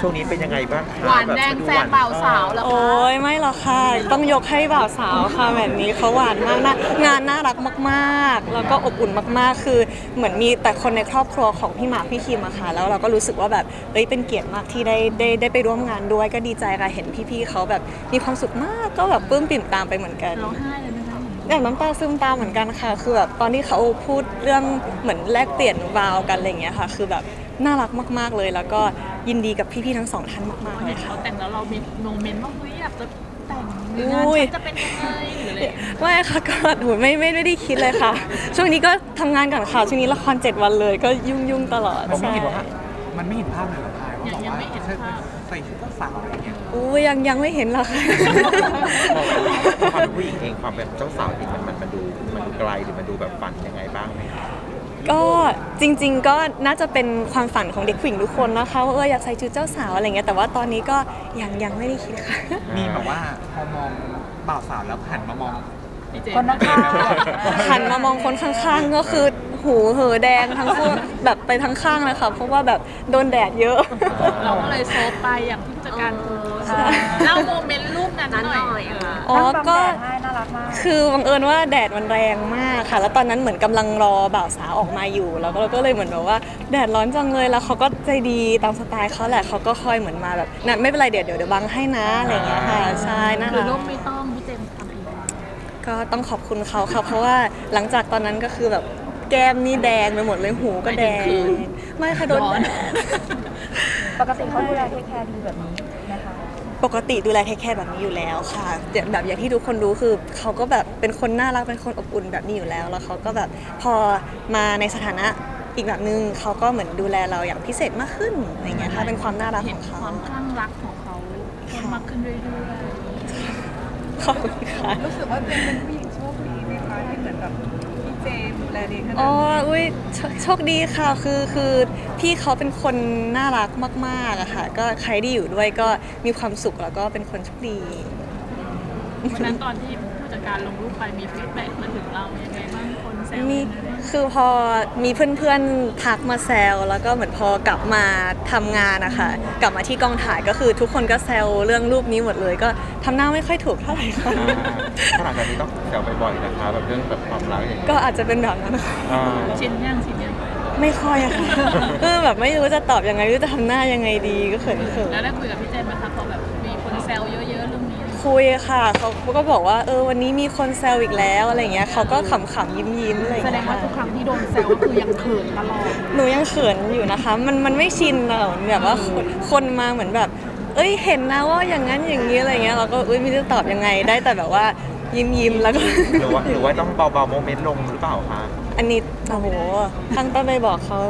ช่วงนี้เป็นยังไงบ้างคะหวานแดงแซงบ่าวสาวแล้วโอ้ยไม่หรอกค่ะต้องยกให้บ่าวสาวค่ะแบบนี้เขาหวานมากนะงานน่ารักมากๆแล้วก็อบอุ่นมากๆคือเหมือนมีแต่คนในครอบครัวของพี่หมากพี่คิมอะค่ะแล้วเราก็รู้สึกว่าแบบเป็นเกียรติมากที่ได้ไปร่วมงานด้วยก็ดีใจค่ะเห็นพี่ๆเขาแบบมีความสุขมากก็แบบปลื้มปิ่มตามไปเหมือนกันร้องไห้เลยไหมคะอย่างน้ำตาซึมตามเหมือนกันค่ะคือแบบตอนที่เขาพูดเรื่องเหมือนแลกเปลี่ยนวาวกันอะไรอย่างเงี้ยค่ะคือแบบน่ารักมากๆเลยแล้วก็ยินดีกับพี่ๆทั้งสองท่านมากๆเลเห็นยค่ะเขาแต่งแล้วเรามีโมเมนต์ว่าเฮ้ยอยากจะแต่งหรืองานฉันจะเป็นยังไงหรืออะไรไม่ค่ะก็โหไม่ได้คิดเลยค่ะ ช่วงนี้ก็ทำงานก่อนค่ะช่วงนี้ละคร7 วันเลยก็ยุ่งตลอดผมไม่ใช่เห็นว่ามันไม่เห็นภาพเลยเหรอพายว่าบอกว่าใส่ชุดเจ้าสาวอะไรเงี้ยยังไม่เห็นหรอกค่ะความเป็นผู้หญิงเองความเป็นเจ้าสาวเองมันดูไกลหรือมันดูแบบฝันยังไงบ้างไหมคะก็จริงๆก็น่าจะเป็นความฝันของเด็กผู้หญิงทุกคนนะคะว่าอยากใส่ชุดเจ้าสาวอะไรเงี้ยแต่ว่าตอนนี้ก็ยังไม่ได้คิดค่ะมีแบบว่าพอมองบ่าวสาวแล้วหันมามองคนข้างหันมามองคนข้างๆก็คือหูเหอแดงทั้งคู่แบบไปทั้งข้างเลยค่ะเพราะว่าแบบโดนแดดเยอะเราก็เลยโซฟไปอย่างที่ผู้จัดการโพสเล่าโมเมนต์รูปนั้นหน่อยค่ะอ๋อก็คือบังเอิญว่าแดดมันแรงมากค่ะแล้วตอนนั้นเหมือนกำลังรอบ่าวสาวออกมาอยู่แล้วก็เลยเหมือนแบบว่าแดดร้อนจังเลยแล้วเขาก็ใจดีตามสไตล์เขาแหละเขาก็คอยเหมือนมาแบบนั่นไม่เป็นไรเดี๋ยวบังให้นะอะไรอย่างเงี้ยค่ะใช่นะหรือคะรูปไม่ต้องพี่เจมส์ทำเองก็ต้องขอบคุณเขาค่ะเพราะว่าหลังจากตอนนั้นก็คือแบบแก้มนี่แดงไปหมดเลยหูก็แดงไม่ค่ะโดนแดดปกติเขาดูแลเทคแคร์ดีแบบนี้นะคะปกติดูแลแค่แบบนี้อยู่แล้วค่ะแบบอย่างที่ทุกคนรู้คือเขาก็แบบเป็นคนน่ารักเป็นคนอบอุ่นแบบนี้อยู่แล้วแล้วเขาก็แบบพอมาในสถานะอีกแบบนึงเขาก็เหมือนดูแลเราอย่างพิเศษมากขึ้นอะไรเงี้ยค่ะเป็นความน่ารักเห็ขนองเขาความคลั่งรักของเขาเพิ่มมากขึ้นเรื่อยขอบคุณค่ะรู้สึกว่าเจมเป็นผู้หญิงโชคดีไหมคะที่เหมือนแบบพี่เจมดูแลดีขนาดอ๋อนี้อุ้ยโชคดีค่ะคือพี่เขาเป็นคนน่ารักมากๆอะค่ะก็ใครที่อยู่ด้วยก็มีความสุขแล้วก็เป็นคนโชคดีๆวันนั้นตอนที่ผู้จัดการลงรูปไปมีฟีดแบ็กมาถึงเรายังไงบ้างคนแซวมีคือพอมีเพื่อนๆทักมาแซวแล้วก็เหมือนพอกลับมาทำงานนะคะกลับมาที่กองถ่ายก็คือทุกคนก็แซวเรื่องรูปนี้หมดเลยก็ทำหน้าไม่ค่อยถูกเท่าไหร่ค่ะขนาดนี้ต้องแซวไปบ่อยนะคะแบบเรื่องแบบความรักอย่างเงี้ยก็อาจจะเป็นแบบนั้นค่ะชินยังไม่ค่อยอะค่ะแบบไม่รู้จะตอบยังไงไม่รู้จะทำหน้ายังไงดีก็เขินแล้วได้คุยกับพี่เจมส์ไหมคะพอแบบมีคนแซวเยอะๆเรื่องนี้คุยค่ะเขาก็บอกว่าวันนี้มีคนแซวอีกแล้วอะไรเงี้ยเขาก็ขำๆยิ้มๆอะไรแสดเงี้งยว่าทุกครั้งที่โดนแซวก็คือยังเขินตลอดหนูยังเขินอยู่นะคะมันไม่ชินอะแบบว่าคนมาเหมือนแบบเห็นนะว่าอย่างนั้นอย่างนี้อะไรเงี้ยเราก็ไม่รู้จะตอบยังไงได้แต่แบบว่ายิ้มแล้วก็หรือว่าต้องเบาๆโมเมนต์ลงหรือเปล่าคะอันนี้โอ้โหตั้งแต่ไปบอกเขา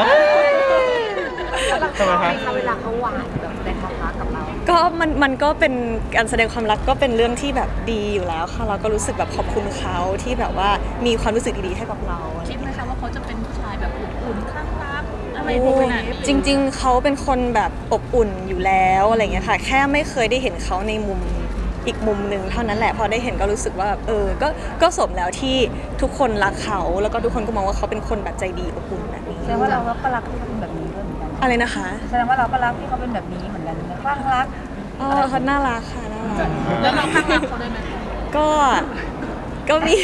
ทำไมคะเวลาเขาหวานแบบแสดงความรักกับเราก็มันก็เป็นการแสดงความรักก็เป็นเรื่องที่แบบดีอยู่แล้วค่ะเราก็รู้สึกแบบขอบคุณเขาที่แบบว่ามีความรู้สึกดีๆให้กับเราคิดไหมคะว่าเขาจะเป็นผู้ชายแบบอุ่นๆข้างรักอะไรขนาดนี้จริงๆเขาเป็นคนแบบอบอุ่นอยู่แล้วอะไรเงี้ยค่ะแค่ไม่เคยได้เห็นเขาในมุมอีกมุมหนึ่งเท่านั้นแหละพอได้เห็นก็รู้สึกว่าก็สมแล้วที่ทุกคนรักเขาแล้วก็ทุกคนก็มองว่าเขาเป็นคนแบบใจดีอบอุ่นแบบนี้แสดงว่าเราก็รักที่เขาเป็นแบบนี้ด้วยเหมือนกันอะไรนะคะแสดงว่าเราก็รักที่เขาเป็นแบบนี้เหมือนกันนะคลั่งรักเขาน่ารักค่ะน่ารักแล้วเราข้างรักเขาได้ไหมก็มี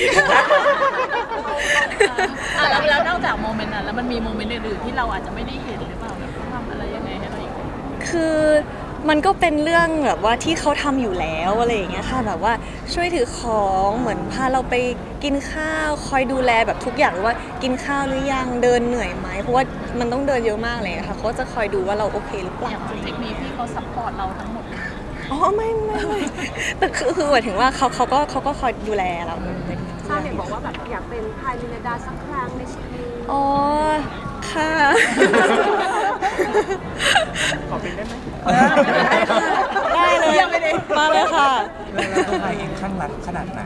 แล้วนอกจากโมเมนต์นั้นแล้วมันมีโมเมนต์อื่นๆที่เราอาจจะไม่ได้เห็นหรือเปล่าแบบเขาทำอะไรยังไงให้เราอีกคือมันก็เป็นเรื่องแบบว่าที่เขาทำอยู่แล้วอะไรอย่างเงี้ยค่ะแบบว่าช่วยถือของเหมือนพาเราไปกินข้าวคอยดูแลแบบทุกอย่างว่ากินข้าวหรือยังเดินเหนื่อยไหมเพราะว่ามันต้องเดินเยอะมากเลยค่ะเขาก็จะคอยดูว่าเราโอเคหรือเปล่าอย่างเทคนิคที่เขาซัพพอร์ตเราทั้งหมดอ๋อไม่แต่คือหมายถึงว่าเขาก็คอยดูแลเราชาเน็ตบอกว่าแบบอยากเป็นพายลินดาสักครั้งในชีวิตอ๋อค่ะขอเป็นได้ไหมได้เลยมาเลยค่ะแล้วตัวพายเองข้างรักขนาดไหน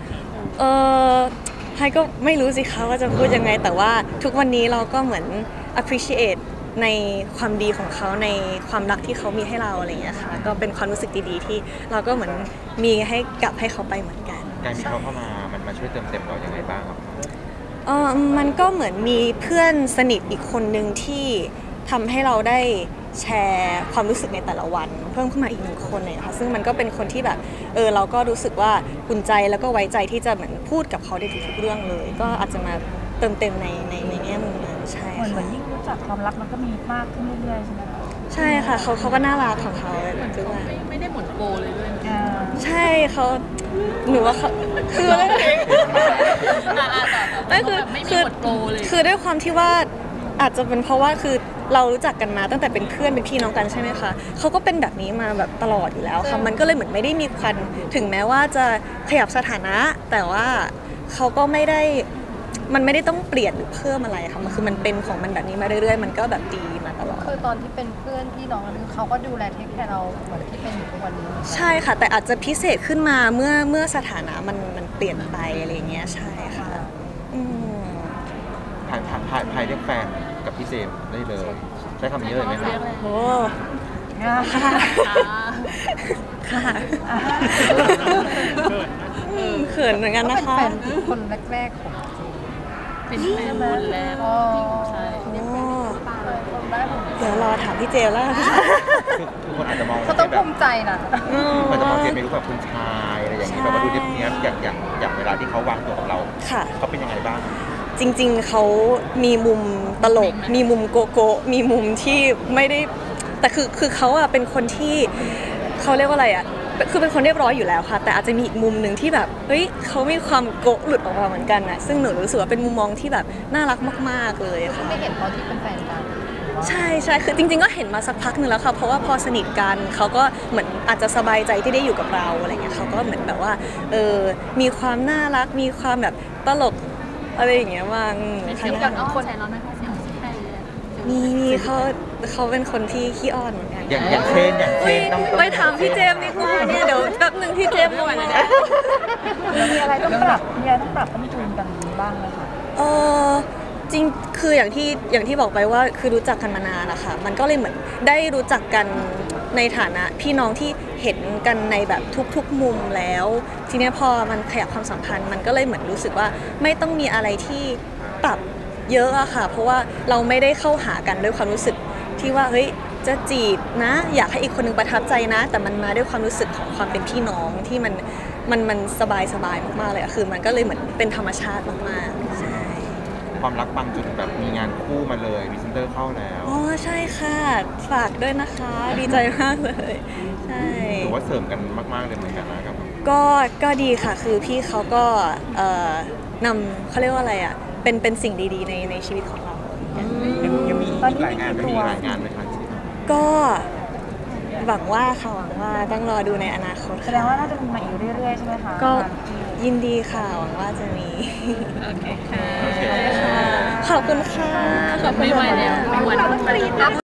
ไฮก็ไม่รู้สิคะว่าจะพูดยังไงแต่ว่าทุกวันนี้เราก็เหมือน appreciate ในความดีของเขาในความรักที่เขามีให้เราอะไรอย่างเงี้ยค่ะก็เป็นความรู้สึกดีๆที่เราก็เหมือนมีให้กลับให้เขาไปเหมือนกันการมีเขาเข้ามามันมาช่วยเติมเต็มเราอย่างไรบ้างครับมันก็เหมือนมีเพื่อนสนิทอีกคนหนึ่งที่ทำให้เราได้แชร์ความรู้สึกในแต่ละวันเพิ่มขึ้นมาอีกหนึ่งคนเลยค่ะซึ่งมันก็เป็นคนที่แบบเราก็รู้สึกว่าอุ่นใจแล้วก็ไว้ใจที่จะเหมือนพูดกับเขาได้ทุกๆเรื่องเลย ก็อาจจะมาเติมเต็มในแง่มุมนั้นใช่เหมือนค่ะยิ่งรู้จักความรักมันก็มีมากขึ้นเรื่อยๆใช่ไหมคะใช่ค่ะเขาก็น่ารักของเขาด้วยไม่ได้หมดโปรเลยด้วยนะใช่เขาหนูว่าเขาคือไม่คือไม่มีคือหมดโปรเลยคือด้วยความที่ว่าอาจจะเป็นเพราะว่าคือเรารู้จักกันมาตั้งแต่เป็นเพื่อนเป็นพี่น้องกันใช่ไหมคะเขาก็เป็นแบบนี้มาแบบตลอดอยู่แล้วค่ะมันก็เลยเหมือนไม่ได้มีควันถึงแม้ว่าจะขยับสถานะ แต่ว่าเขาก็ไม่ได้มันไม่ได้ต้องเปลี่ยนหรือเพิ่มอะไรค่ะมันคือมันเป็นของมันแบบนี้มาเรื่อยๆมันก็แบบดีมาตลอดคือตอนที่เป็นเพื่อนพี่น้องกันเขาก็ดูแลเทคแคร์เราเหมือนที่เป็นอยู่ทุกวันนี้ใช่ค่ะแต่อาจจะพิเศษขึ้นมาเมื่อสถานะมันเปลี่ยนไปอะไรอย่างเงี้ยใช่ค่ะอืมพายเรียกแฟนกับพี่เจมส์ได้เลยใช้คำนี้เลยไหมคะโอ้ค่ะค่ะเขินเหมือนกันก็นะเป็นคะแฟนคนแรกๆของเป็นแฟนคนแรกใช่โอ้คนแรกของเดี๋ยวรอถามพี่เจลแล้วกันค่ะคือคนอาจจะมองเขาต้องภูมิใจนะอาจจะมองเจมส์เป็นรูปแบบคุณชายอะไรอย่างนี้แบบว่าดูเนี้ยบๆอย่างเวลาที่เขาวางตัวกับเราค่ะเขาเป็นยังไงบ้างจริงๆ เขามีมุมตลก มีมุมโกโก้มีมุมที่ไม่ได้ แต่คือเขาอะเป็นคนที่เขาเรียกว่าอะไรอะคือเป็นคนเรียบร้อยอยู่แล้วค่ะ แต่อาจจะมีอีกมุมหนึ่งที่แบบ เฮ้ยเขามีความโกะหลุดออกมาเหมือนกันนะซึ่งหนูรู้สึกว่าเป็นมุมมองที่แบบน่ารักมากๆเลยค่ะไม่เห็นตอนที่เป็นแฟนกันใช่ใช่คือจริงๆ ก็เห็นมาสักพักหนึ่งแล้วค่ะ เพราะว่าพอสนิทกันเขาก็เหมือนอาจจะสบายใจที่ได้อยู่กับเราอะไรเงี้ยเขาก็เหมือนแบบว่ามีความน่ารัก มีความแบบตลกอะไรอย่างเงี้ยบ้างเป็นค่ะเสียงกันอ้อนใจเราไหมคะเสียงที่ใครเลยมีเขาเป็นคนที่ขี้อ้อนเหมือนกันอย่างเช่นต้องไปถามพี่เจมส์ดีกว่าเนี่ยเดี๋ยวแป๊บหนึ่งพี่เจมส์ลงมามีอะไรต้องปรับต้องจูนกันบ้างไหมคะจริงคืออย่างที่บอกไปว่าคือรู้จักกันมานานอะค่ะมันก็เลยเหมือนได้รู้จักกันในฐานะพี่น้องที่เห็นกันในแบบทุกๆมุมแล้ว ทีเนี้ยพอมันขยับความสัมพันธ์มันก็เลยเหมือนรู้สึกว่าไม่ต้องมีอะไรที่ปรับเยอะอะค่ะเพราะว่าเราไม่ได้เข้าหากันด้วยความรู้สึกที่ว่าเฮ้ยจะจีบนะอยากให้อีกคนนึงประทับใจนะ แต่มันมาด้วยความรู้สึกของความเป็นพี่น้องที่มันสบายมากๆเลยอะคือมันก็เลยเหมือนเป็นธรรมชาติมากๆใช่ความรักบางจุดแบบมีงานคู่มาเลยมีเซนเตอร์เข้าแล้วอ๋อใช่ค่ะฝากด้วยนะคะดีใจมากเลยใช่หรือว่าเสริมกันมากๆเลยเหมือนกันนะครับก็ดีค่ะคือพี่เขาก็นำเขาเรียกว่าอะไรอ่ะเป็นสิ่งดีๆในชีวิตของเรายังมีอีกหลายงานมีหลายงานไหมคะก็หวังว่าค่ะหวังว่าต้องรอดูในอนาคตแสดงว่าน่าจะมีมาอีกเรื่อยๆใช่ไหมคะก็ยินดีค่ะหวังว่าจะมีโอเคค่ะโอเคขอบคุณค่ะไม่ไหวแล้วไม่ไหวแล้ว